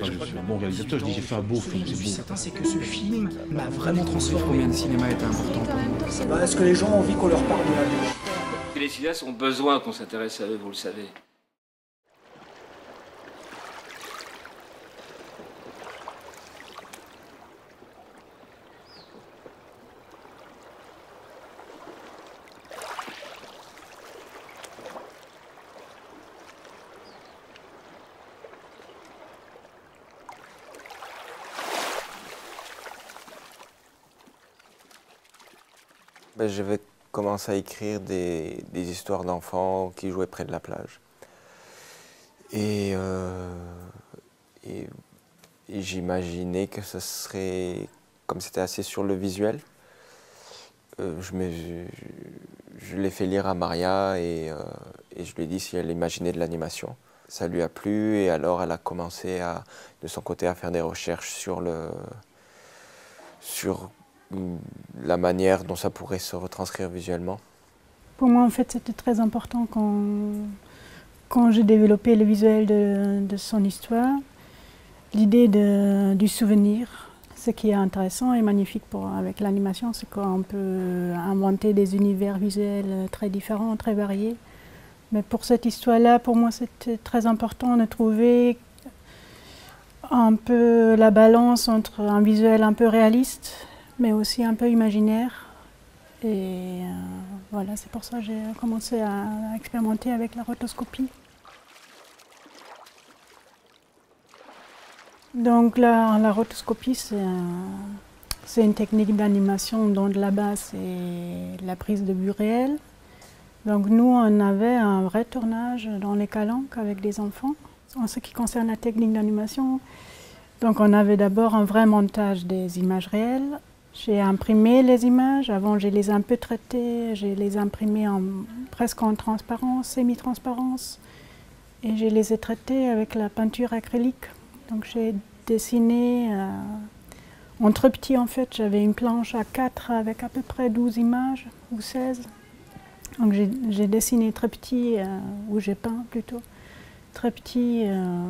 pas que je suis un bon réalisateur, je dis j'ai fait un beau film, c'est beau. Certain, c'est que ce film m'a vraiment transformé. Combien de cinéma était important pour moi? Est-ce que les gens ont envie qu'on leur parle de la vie? Les cinéastes ont besoin qu'on s'intéresse à eux, vous le savez. Je vais commencer à écrire des histoires d'enfants qui jouaient près de la plage. Et j'imaginais que ce serait, comme c'était assez sur le visuel, je l'ai fait lire à Maria et je lui ai dit si elle imaginait de l'animation. Ça lui a plu et alors elle a commencé de son côté à faire des recherches sur la manière dont ça pourrait se retranscrire visuellement. Pour moi, en fait, c'était très important quand j'ai développé le visuel de son histoire, l'idée du souvenir. Ce qui est intéressant et magnifique avec l'animation, c'est qu'on peut inventer des univers visuels très différents, très variés. Mais pour cette histoire-là, pour moi, c'était très important de trouver un peu la balance entre un visuel un peu réaliste, mais aussi un peu imaginaire. Et voilà, c'est pour ça que j'ai commencé à expérimenter avec la rotoscopie. Donc la rotoscopie, c'est une technique d'animation dont la base c'est la prise de vue réelle. Donc nous, on avait un vrai tournage dans les calanques avec des enfants. En ce qui concerne la technique d'animation, donc on avait d'abord un vrai montage des images réelles. J'ai imprimé les images, avant je les ai un peu traitées, je les ai imprimées presque en transparence, semi-transparence. Et je les ai traitées avec la peinture acrylique. Donc j'ai dessiné en très petit en fait, j'avais une planche A4 avec à peu près 12 images ou 16. Donc j'ai dessiné très petit, ou j'ai peint plutôt, très petit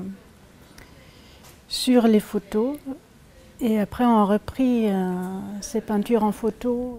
sur les photos. Et après on a repris ces peintures en photo.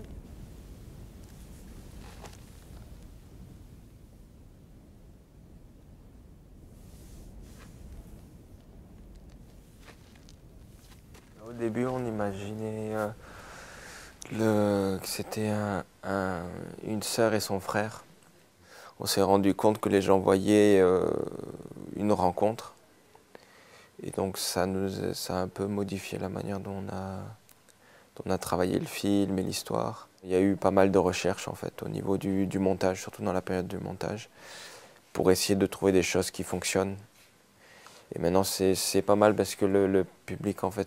Au début, on imaginait que c'était une sœur et son frère. On s'est rendu compte que les gens voyaient une rencontre. Et donc ça a un peu modifié la manière dont on a travaillé le film et l'histoire. Il y a eu pas mal de recherches en fait au niveau du montage, surtout dans la période du montage, pour essayer de trouver des choses qui fonctionnent. Et maintenant c'est pas mal parce que le public en fait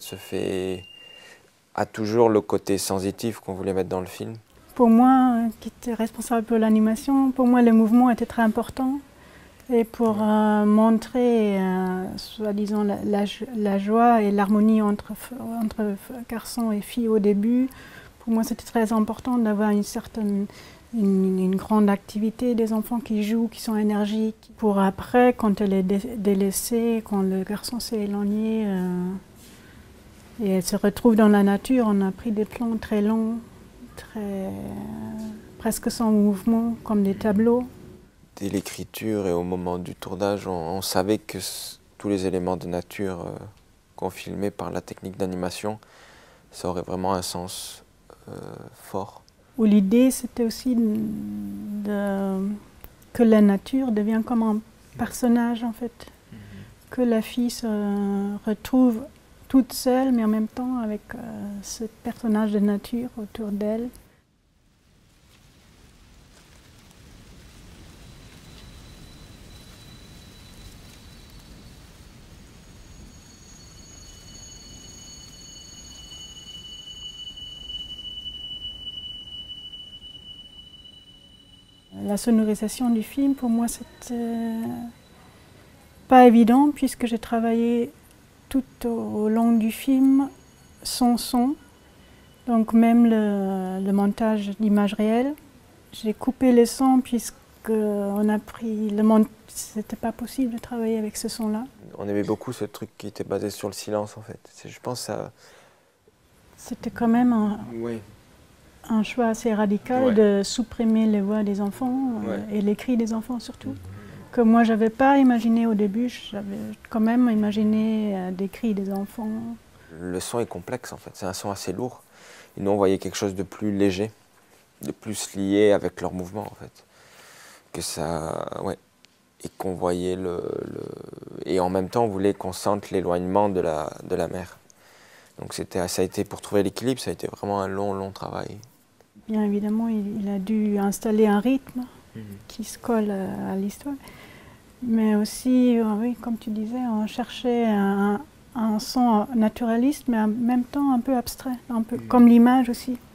a toujours le côté sensitif qu'on voulait mettre dans le film. Pour moi, qui était responsable pour l'animation, pour moi le mouvement était très important. Et pour montrer, soi-disant, la joie et l'harmonie entre garçons et filles au début, pour moi c'était très important d'avoir une grande activité des enfants qui jouent, qui sont énergiques. Pour après, quand elle est délaissée, quand le garçon s'est éloigné et elle se retrouve dans la nature, on a pris des plans très longs, presque sans mouvement, comme des tableaux. Dès l'écriture et au moment du tournage, on savait que tous les éléments de nature qu'on filmait par la technique d'animation, ça aurait vraiment un sens fort. L'idée, c'était aussi que la nature devienne comme un personnage, en fait. Que la fille se retrouve toute seule, mais en même temps avec ce personnage de nature autour d'elle. La sonorisation du film, pour moi, c'était pas évident puisque j'ai travaillé tout au long du film sans son. Donc même le montage d'images réelles, j'ai coupé les sons puisque on a pris le monde, c'était pas possible de travailler avec ce son-là. On aimait beaucoup ce truc qui était basé sur le silence en fait. Je pense ça. C'était quand même un choix assez radical de supprimer les voix des enfants et les cris des enfants surtout. Que moi j'avais pas imaginé au début, j'avais quand même imaginé des cris des enfants. Le son est complexe en fait, c'est un son assez lourd. Et nous on voyait quelque chose de plus léger, de plus lié avec leurs mouvements en fait. Que ça, et qu'on voyait et en même temps on voulait qu'on sente l'éloignement de la mère. Donc ça a été pour trouver l'équilibre, ça a été vraiment un long travail. Bien évidemment, il a dû installer un rythme qui se colle à l'histoire. Mais aussi, oui, comme tu disais, on cherchait un son naturaliste, mais en même temps un peu abstrait, un peu comme l'image aussi.